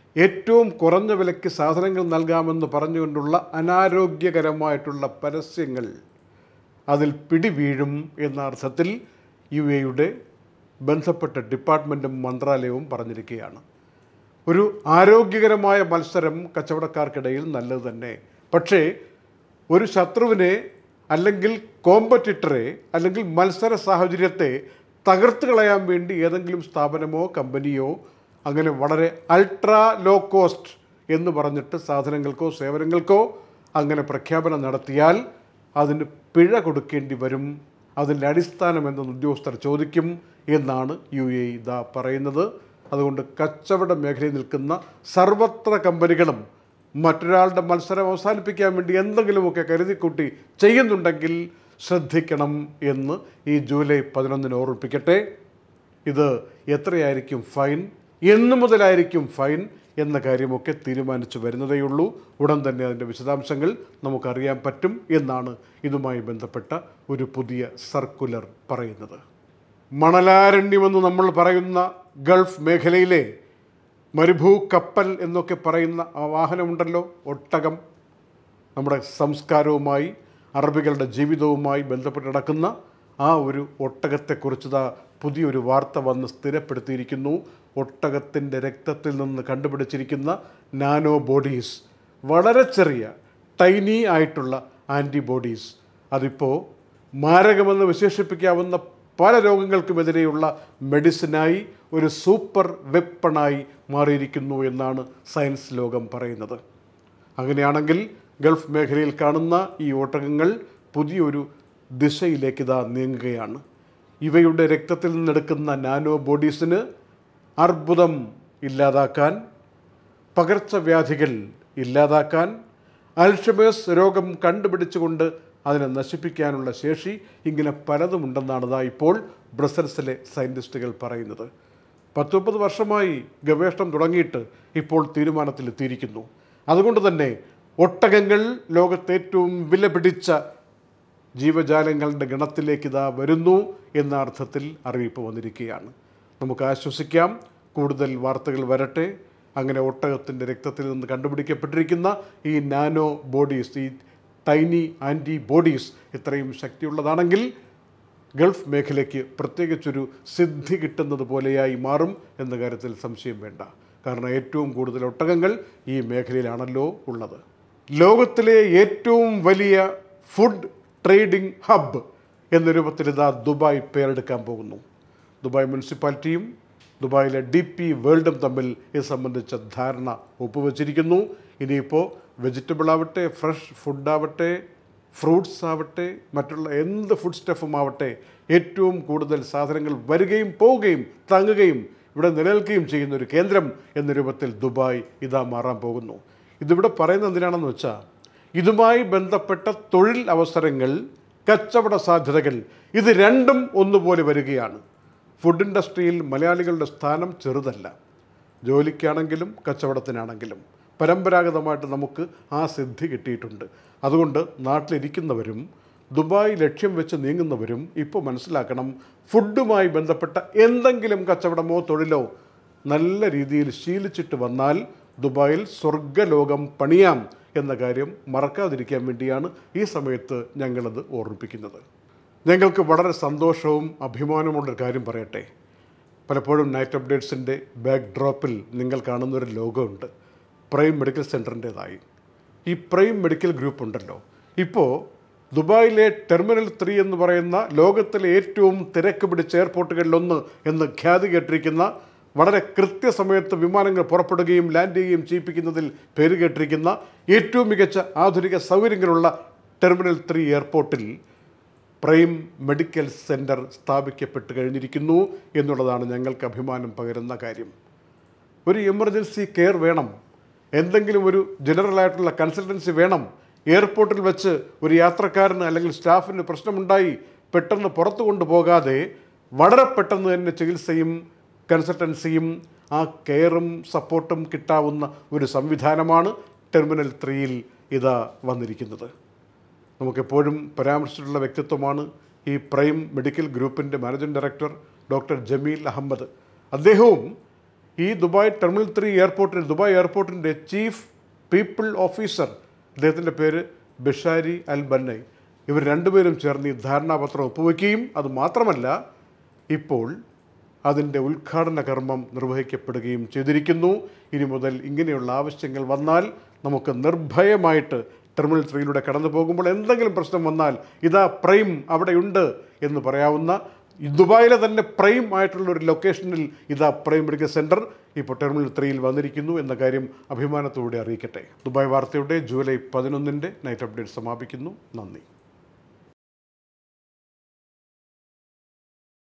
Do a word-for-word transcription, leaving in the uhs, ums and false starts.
ഏറ്റവും കുറഞ്ഞ വിലയ്ക്ക് സാധനങ്ങൾ നൽകാമെന്ന് പറഞ്ഞുകൊണ്ടുള്ള അനാരോഗ്യകരമായിട്ടുള്ള പരസ്യങ്ങൾ അതിൽ പിടിവീഴും എന്ന അർത്ഥത്തിൽ യു എയുടെ ബന്ധപ്പെട്ട ഡിപ്പാർട്ട്മെൻറ്റും മന്ത്രാലയവും പറഞ്ഞിരിക്കുകയാണ്. ഒരു ആരോഗ്യകരമായ മത്സരം കച്ചവടക്കാർക്കിടയിൽ നല്ലത് തന്നെ. പക്ഷേ ഒരു ശത്രുവിനെ അല്ലെങ്കിൽ കോമ്പറ്റിറ്ററെ അല്ലെങ്കിൽ മത്സര സാഹചര്യത്തെ തകർത്ത് കളയാൻ വേണ്ടി ഏതെങ്കിലും സ്ഥാപനമോ കമ്പനിയോ അങ്ങനെ വളരെ അൾട്രാ ലോ കോസ്റ്റ് എന്ന് പറഞ്ഞിട്ട് സാധനങ്ങൾക്കോ സേവനങ്ങൾക്കോ അങ്ങനെ പ്രഖ്യാപനം നടത്തിയാൽ അതിന് പിഴ കൊടുക്കേണ്ടി വരും. അതിൻ്റെ അടിസ്ഥാനം എന്തെന്ന് ഉദ്യോഗസ്ഥർ ചോദിക്കും എന്നാണ് യു എ ഇതാ പറയുന്നത്. അതുകൊണ്ട് കച്ചവട മേഖലയിൽ നിൽക്കുന്ന സർവത്ര കമ്പനികളും മറ്റൊരാളുടെ മത്സരം അവസാനിപ്പിക്കാൻ വേണ്ടി എന്തെങ്കിലുമൊക്കെ കരുതിക്കൂട്ടി ചെയ്യുന്നുണ്ടെങ്കിൽ ശ്രദ്ധിക്കണം എന്ന് ഈ ജൂലൈ പതിനൊന്നിന് ഓർമ്മിപ്പിക്കട്ടെ. ഇത് എത്രയായിരിക്കും ഫൈൻ, എന്നു മുതലായിരിക്കും ഫൈൻ എന്ന കാര്യമൊക്കെ തീരുമാനിച്ചു വരുന്നതേയുള്ളൂ. ഉടൻ തന്നെ അതിൻ്റെ വിശദാംശങ്ങൾ നമുക്കറിയാൻ പറ്റും എന്നാണ് ഇതുമായി ബന്ധപ്പെട്ട ഒരു പുതിയ സർക്കുലർ പറയുന്നത്. മണലാരണ്യമെന്ന് നമ്മൾ പറയുന്ന ഗൾഫ് മേഖലയിലെ മരുഭൂ കപ്പൽ എന്നൊക്കെ പറയുന്ന ആ വാഹനമുണ്ടല്ലോ, ഒട്ടകം, നമ്മുടെ സംസ്കാരവുമായി അറബികളുടെ ജീവിതവുമായി ബന്ധപ്പെട്ട് നടക്കുന്ന ആ ഒരു ഒട്ടകത്തെക്കുറിച്ച് പുതിയൊരു വാർത്ത വന്ന് സ്ഥിരപ്പെടുത്തിയിരിക്കുന്നു. ഒട്ടകത്തിൻ്റെ രക്തത്തിൽ നിന്ന് കണ്ടുപിടിച്ചിരിക്കുന്ന നാനോ ബോഡീസ്, വളരെ ചെറിയ ടൈനി ആയിട്ടുള്ള ആൻറ്റിബോഡീസ്, അതിപ്പോൾ മാരകമെന്ന് വിശേഷിപ്പിക്കാവുന്ന പല രോഗങ്ങൾക്കുമെതിരെയുള്ള മെഡിസിനായി ഒരു സൂപ്പർ വെപ്പണായി മാറിയിരിക്കുന്നു എന്നാണ് സയൻസ് ലോകം പറയുന്നത്. അങ്ങനെയാണെങ്കിൽ ഗൾഫ് മേഖലയിൽ കാണുന്ന ഈ ഒട്ടകങ്ങൾ പുതിയൊരു ദിശയിലേക്ക് ഇതാ നീങ്ങുകയാണ്. ഇവയുടെ രക്തത്തിൽ നിന്നെടുക്കുന്ന നാനോ ബോഡീസിന് അർബുദം ഇല്ലാതാക്കാൻ, പകർച്ചവ്യാധികൾ ഇല്ലാതാക്കാൻ, അൽഷമേഴ്സ് രോഗം കണ്ടുപിടിച്ചുകൊണ്ട് അതിനെ നശിപ്പിക്കാനുള്ള ശേഷി, ഇങ്ങനെ പലതുമുണ്ടെന്നാണ് ഇതാ ഇപ്പോൾ ബ്രസൽസിലെ സയൻറ്റിസ്റ്റുകൾ പറയുന്നത്. പത്ത് മുപ്പത് വർഷമായി ഗവേഷണം തുടങ്ങിയിട്ട് ഇപ്പോൾ തീരുമാനത്തിലെത്തിയിരിക്കുന്നു. അതുകൊണ്ട് തന്നെ ഒട്ടകങ്ങൾ ലോകത്തെ ഏറ്റവും വിലപിടിച്ച ജീവജാലങ്ങളുടെ ഗണത്തിലേക്ക് ഇതാ വരുന്നു എന്ന അർത്ഥത്തിൽ അറിയിപ്പ് വന്നിരിക്കുകയാണ്. നമുക്ക് ആശ്വസിക്കാം, കൂടുതൽ വാർത്തകൾ വരട്ടെ. അങ്ങനെ ഒട്ടകത്തിൻ്റെ രക്തത്തിൽ നിന്ന് കണ്ടുപിടിക്കപ്പെട്ടിരിക്കുന്ന ഈ നാനോ ബോഡീസ്, ഈ ടൈനി ആൻറ്റിബോഡീസ് ഇത്രയും ശക്തിയുള്ളതാണെങ്കിൽ ഗൾഫ് മേഖലയ്ക്ക് പ്രത്യേകിച്ചൊരു സിദ്ധി കിട്ടുന്നത് പോലെയായി മാറും എന്ന കാര്യത്തിൽ സംശയം വേണ്ട. കാരണം ഏറ്റവും കൂടുതൽ ഒട്ടകങ്ങൾ ഈ മേഖലയിലാണല്ലോ ഉള്ളത്. ലോകത്തിലെ ഏറ്റവും വലിയ ഫുഡ് ട്രേഡിംഗ് ഹബ്ബ് എന്ന രൂപത്തിൽ ഇതാ ദുബായ് പേരെടുക്കാൻ പോകുന്നു. ദുബായ് മുനിസിപ്പാലിറ്റിയും ദുബായിലെ ഡി പി വേൾഡും തമ്മിൽ ഇത് സംബന്ധിച്ച ധാരണ ഒപ്പുവെച്ചിരിക്കുന്നു. ഇനിയിപ്പോൾ വെജിറ്റബിൾ ആവട്ടെ, ഫ്രഷ് ഫുഡാവട്ടെ, ഫ്രൂട്ട്സ് ആവട്ടെ, മറ്റുള്ള എന്ത് ഫുഡ് സ്റ്റഫും ആവട്ടെ, ഏറ്റവും കൂടുതൽ സാധനങ്ങൾ വരികയും പോവുകയും തങ്ങുകയും ഇവിടെ നിലനിൽക്കുകയും ചെയ്യുന്ന ഒരു കേന്ദ്രം എന്ന രൂപത്തിൽ ദുബായ് ഇതാ മാറാൻ പോകുന്നു. ഇതിവിടെ പറയുന്നത് എന്തിനാണെന്ന് വെച്ചാൽ, ഇതുമായി ബന്ധപ്പെട്ട തൊഴിൽ അവസരങ്ങൾ, കച്ചവട സാധ്യതകൾ, ഇത് രണ്ടും ഒന്നുപോലെ വരികയാണ്. ഫുഡ് ഇൻഡസ്ട്രിയിൽ മലയാളികളുടെ സ്ഥാനം ചെറുതല്ല. ജോലിക്കാണെങ്കിലും കച്ചവടത്തിനാണെങ്കിലും പരമ്പരാഗതമായിട്ട് നമുക്ക് ആ സിദ്ധി കിട്ടിയിട്ടുണ്ട്. അതുകൊണ്ട് നാട്ടിലിരിക്കുന്നവരും ദുബായ് ലക്ഷ്യം വെച്ച് നീങ്ങുന്നവരും ഇപ്പോൾ മനസ്സിലാക്കണം, ഫുഡുമായി ബന്ധപ്പെട്ട എന്തെങ്കിലും കച്ചവടമോ തൊഴിലോ നല്ല രീതിയിൽ ശീലിച്ചിട്ട് വന്നാൽ ദുബായിൽ സ്വർഗ്ഗലോകം പണിയാം എന്ന കാര്യം മറക്കാതിരിക്കാൻ വേണ്ടിയാണ് ഈ സമയത്ത് ഞങ്ങളത് ഓർമ്മിപ്പിക്കുന്നത്. ഞങ്ങൾക്ക് വളരെ സന്തോഷവും അഭിമാനമുള്ളൊരു കാര്യം പറയട്ടെ. പലപ്പോഴും നൈറ്റ് അപ്ഡേറ്റ്സിൻ്റെ ബാക്ക് ഡ്രോപ്പിൽ നിങ്ങൾ കാണുന്നൊരു ലോഗോ ഉണ്ട്, പ്രൈം മെഡിക്കൽ സെൻറ്ററിൻ്റേതായി. ഈ പ്രൈം മെഡിക്കൽ ഗ്രൂപ്പ് ഉണ്ടല്ലോ, ഇപ്പോൾ ദുബായിലെ ടെർമിനൽ ത്രീ എന്ന് പറയുന്ന ലോകത്തിലെ ഏറ്റവും തിരക്ക് പിടിച്ച എയർപോർട്ടുകളിലൊന്ന് എന്ന് ഖ്യാതി കേട്ടിരിക്കുന്ന, വളരെ കൃത്യസമയത്ത് വിമാനങ്ങൾ പുറപ്പെടുകയും ലാൻഡ് ചെയ്യുകയും ചെയ്യിപ്പിക്കുന്നതിൽ പേര് കേട്ടിരിക്കുന്ന ഏറ്റവും മികച്ച ആധുനിക സൗകര്യങ്ങളുള്ള ടെർമിനൽ ത്രീ എയർപോർട്ടിൽ പ്രൈം മെഡിക്കൽ സെൻറ്റർ സ്ഥാപിക്കപ്പെട്ട് കഴിഞ്ഞിരിക്കുന്നു എന്നുള്ളതാണ് ഞങ്ങൾക്ക് അഭിമാനം പകരുന്ന കാര്യം. ഒരു എമർജൻസി കെയർ വേണം, എന്തെങ്കിലും ഒരു ജനറലായിട്ടുള്ള കൺസൾട്ടൻസി വേണം, എയർപോർട്ടിൽ വെച്ച് ഒരു യാത്രക്കാരന് അല്ലെങ്കിൽ സ്റ്റാഫിന് പ്രശ്നമുണ്ടായി പെട്ടെന്ന് പുറത്തു കൊണ്ടുപോകാതെ വളരെ പെട്ടെന്ന് തന്നെ ചികിത്സയും കൺസൾട്ടൻസിയും ആ കെയറും സപ്പോർട്ടും കിട്ടാവുന്ന ഒരു സംവിധാനമാണ് ടെർമിനൽ ത്രീയിൽ ഇതാ വന്നിരിക്കുന്നത്. നമുക്കെപ്പോഴും പരാമർശിച്ചിട്ടുള്ള വ്യക്തിത്വമാണ് ഈ പ്രൈം മെഡിക്കൽ ഗ്രൂപ്പിൻ്റെ managing director doctor Jameel Ahmed. അദ്ദേഹവും ഈ ദുബായ് ടെർമിനൽ ത്രീ എയർപോർട്ടിൽ ദുബായ് എയർപോർട്ടിൻ്റെ ചീഫ് പീപ്പിൾ ഓഫീസർ, അദ്ദേഹത്തിൻ്റെ പേര് ബഷാരി അൽ ബന്നൈ, ഇവർ രണ്ടുപേരും ചേർന്ന് ഈ ധാരണാപത്രം ഒപ്പുവയ്ക്കുകയും അത് മാത്രമല്ല ഇപ്പോൾ അതിൻ്റെ ഉദ്ഘാടന കർമ്മം നിർവഹിക്കപ്പെടുകയും ചെയ്തിരിക്കുന്നു. ഇനി മുതൽ ഇങ്ങനെയുള്ള ആവശ്യങ്ങൾ വന്നാൽ നമുക്ക് നിർഭയമായിട്ട് ടെർമിനൽ ത്രീയിലൂടെ കടന്നു പോകുമ്പോൾ എന്തെങ്കിലും പ്രശ്നം വന്നാൽ ഇതാ പ്രൈം അവിടെയുണ്ട് എന്ന് പറയാവുന്ന ദുബായിലെ തന്നെ പ്രൈം ആയിട്ടുള്ള ഒരു ലൊക്കേഷനിൽ ഇതാ പ്രൈം മെഡിക്കൽ സെൻറ്റർ ഇപ്പോൾ ടെർമിനൽ ത്രീയിൽ വന്നിരിക്കുന്നു എന്ന കാര്യം അഭിമാനത്തോടെ അറിയിക്കട്ടെ. ദുബായ് വാർത്തയുടെ ജൂലൈ പതിനൊന്നിൻ്റെ നൈറ്റ് അപ്ഡേറ്റ് സമാപിക്കുന്നു. നന്ദി.